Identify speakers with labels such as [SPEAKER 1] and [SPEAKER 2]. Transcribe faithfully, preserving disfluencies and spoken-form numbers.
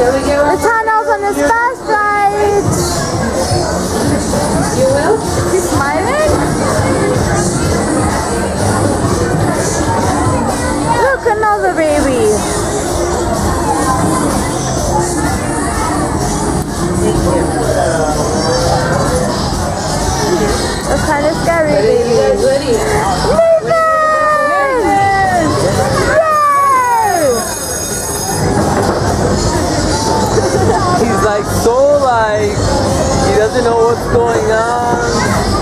[SPEAKER 1] The tunnels on this fast ride.
[SPEAKER 2] You will?
[SPEAKER 1] She's smiling? Look, another baby. That's kind of scary, baby.
[SPEAKER 2] You guys ready?
[SPEAKER 3] He's like so like, he doesn't know what's going on.